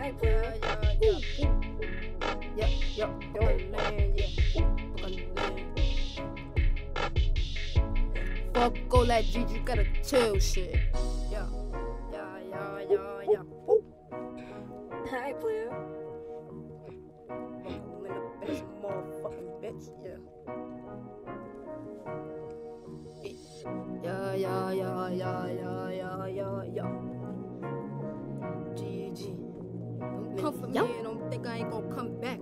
Alright, player. Yeah. Man, fuck all that G, you gotta chill shit. Yeah. Alright, player. I'm in the best motherfucking bitch, yeah. Yeah. GG. Don't come for me and don't think I ain't gonna come back.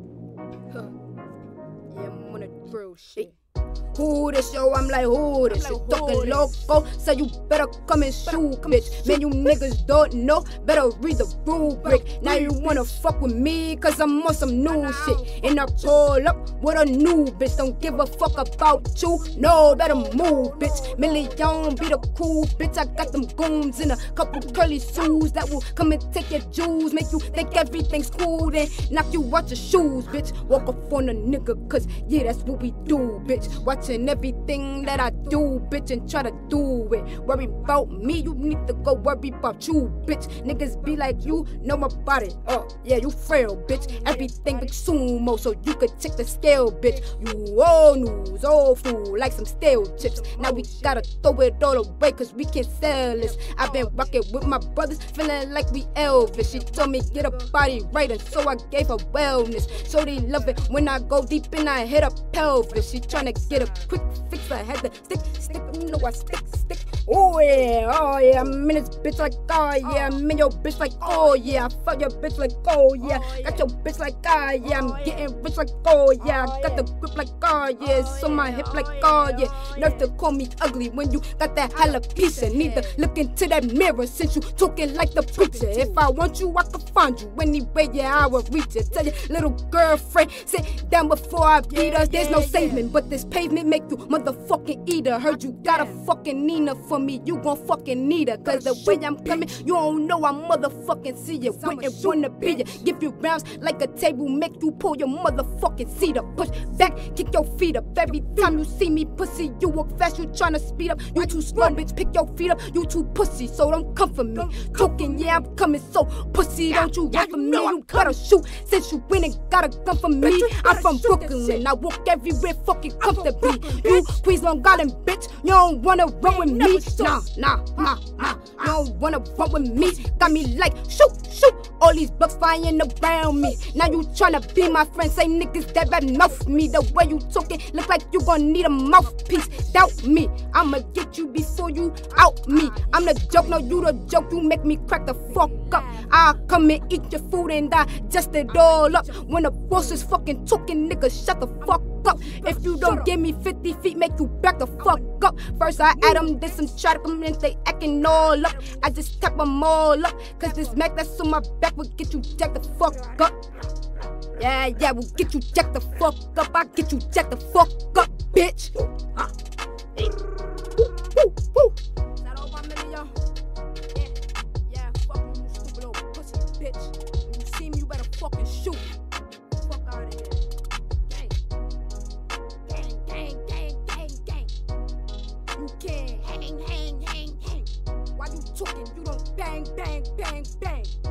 Yeah, I'm on the drill shit. Who this, yo? I'm like, who this? You talking loco, so you better come and shoot, bitch. Man, you niggas don't know, better read the rubric. Now you wanna fuck with me, cause I'm on some new shit. And I pull up with a new bitch, don't give a fuck about you. No, better move, bitch. Million be the cool bitch. I got them goons in a couple curly shoes that will come and take your jewels, make you think everything's cool, then knock you out your shoes, bitch. Walk up on a nigga, cause yeah, that's what we do, bitch. Watching everything that I do, bitch, and try to do it. Worry about me, you need to go worry about you, bitch. Niggas be like, you know about it. Yeah, you frail, bitch. Everything big sumo, so you could check the scale, bitch. You old news, old fool, like some stale chips. Now we gotta throw it all away, cause we can't sell this. I've been rocking with my brothers, feeling like we Elvis. She told me get a body right, and so I gave her wellness. So they love it when I go deep and I hit a pelvis. She tryna get a quick fix, I had to stick, you know I stick. Oh yeah, I'm in this bitch like, oh yeah, I'm in your bitch like, oh yeah, I fuck your bitch like, oh yeah, got your bitch like, oh yeah, I'm getting rich like, oh yeah, I got the grip like, oh yeah, it's on my hip like, oh yeah, nerve to call me ugly when you got that alopecia, need to look into that mirror since you talking like the preacher. If I want you, I can find you, anyway, yeah, I will reach it. Tell your little girlfriend, sit down before I beat her, there's no saving, but this pavement make you motherfucking eat her. Heard you got a fucking Nina for me, you gon' fucking need her. Cause the way I'm coming, you don't know I motherfucking see you. Wouldn't wanna be you. Give you rounds like a table, make you pull your motherfucking seat up. Push back, kick your feet up. Every time you see me, pussy, you walk fast, you tryna speed up. You too slow, bitch, pick your feet up. You too pussy, so don't come for me. Talking, yeah, I'm coming, so pussy, don't you run for me. You gotta shoot since you win and got a gun for me. I'm from Brooklyn, I walk everywhere fucking comfortably. You Queens Long Island, bitch, you don't wanna run with me. Nah, you don't wanna run with me. Got me like, shoot, all these bucks flying around me. Now you tryna be my friend, say niggas that bad mouth me. The way you talking, look like you gon' need a mouthpiece. Doubt me, I'ma get you before you out me. I'm the joke, no you the joke, you make me crack the fuck up. I'll come and eat your food and digest it all up. When the boss is fucking talking, nigga, shut the fuck up. If you don't give me 50 feet, make you back the fuck up. First I add them, then some try to come in, they acting all up. I just tap them all up, cause this Mac that's on my back will get you jacked the fuck up. Yeah, we'll get you jacked the fuck up. I get you jacked the fuck up, bitch. Is that all 1 million, y'all? Yeah, fuck you, stupid old pussy bitch. When you see me, you better fucking shoot. Fuck out of here. You can't hang. While you talking, you don't bang.